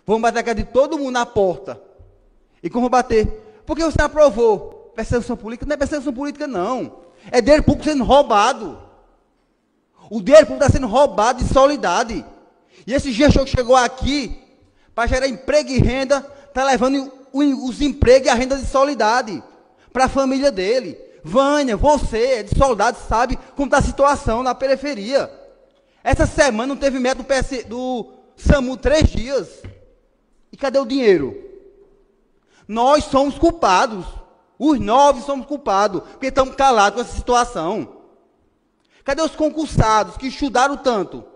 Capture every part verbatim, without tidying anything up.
Vamos bater a casa de todo mundo na porta. E como bater? Porque você aprovou. Perseguição política? Não é perseguição política, não. É dinheiro público sendo roubado. O dinheiro público está sendo roubado de solidariedade. E esse gestor que chegou aqui, para gerar emprego e renda, está levando os empregos e a renda de solidariedade para a família dele. Vânia, você, de soldado, sabe como está a situação na periferia. Essa semana não teve método do, P S, do SAMU três dias. E cadê o dinheiro? Nós somos culpados. Os nove somos culpados, porque estamos calados com essa situação. Cadê os concursados que estudaram tanto?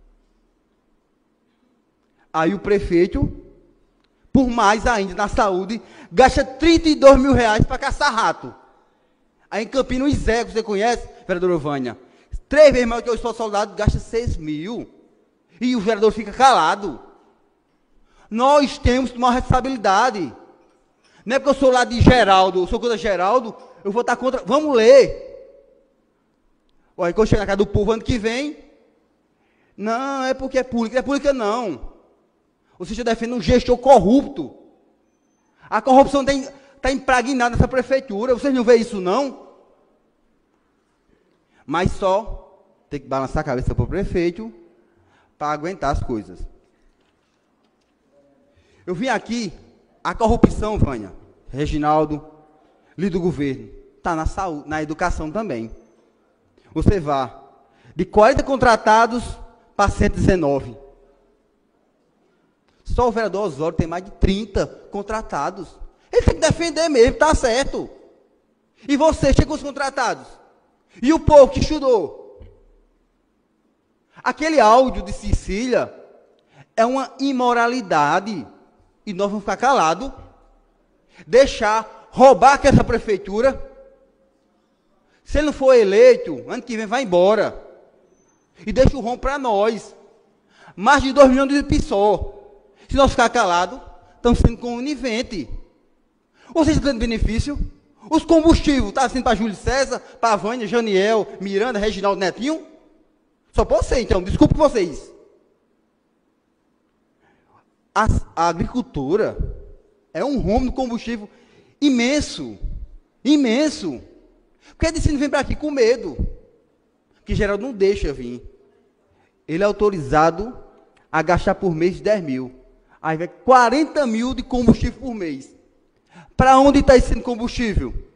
Aí o prefeito, por mais ainda na saúde, gasta trinta e dois mil reais para caçar rato. Aí em Campinas, o Zé, que você conhece, vereadora Vânia, três vezes mais do que eu sou soldado, gasta seis mil. E o vereador fica calado. Nós temos uma responsabilidade. Não é porque eu sou lá de Geraldo, eu sou contra Geraldo, eu vou estar contra. Vamos ler. Olha, quando eu chegar na casa do povo ano que vem, não, é porque é pública, não é pública não. Você está defendendo um gestor corrupto. A corrupção está impregnada nessa prefeitura, vocês não veem isso não? Mas só tem que balançar a cabeça para o prefeito para aguentar as coisas. Eu vim aqui, a corrupção, Vânia, Reginaldo, líder do governo, está na saúde, na educação também. Você vá de quarenta contratados para cento e dezenove. Só o vereador Osório tem mais de trinta contratados. Ele tem que defender mesmo, está certo. E você, chega com os contratados. E o povo que estudou. Aquele áudio de Cecília é uma imoralidade. E nós vamos ficar calados. Deixar roubar aquela prefeitura. Se ele não for eleito, ano que vem vai embora. E deixa o rombo para nós. Mais de dois milhões de pessoas. Se nós ficar calados, estamos sendo coniventes. Vocês estão tendo benefício? Os combustíveis, está sendo para Júlio César, para Vânia, Janiel, Miranda, Reginaldo, Netinho? Só pode ser, então. Desculpe vocês. A, a agricultura é um rombo no combustível imenso. Imenso. Porque a Edicino vem para aqui com medo. Porque Geraldo não deixa vir. Ele é autorizado a gastar por mês dez mil. Aí vai quarenta mil de combustível por mês. Para onde está esse combustível?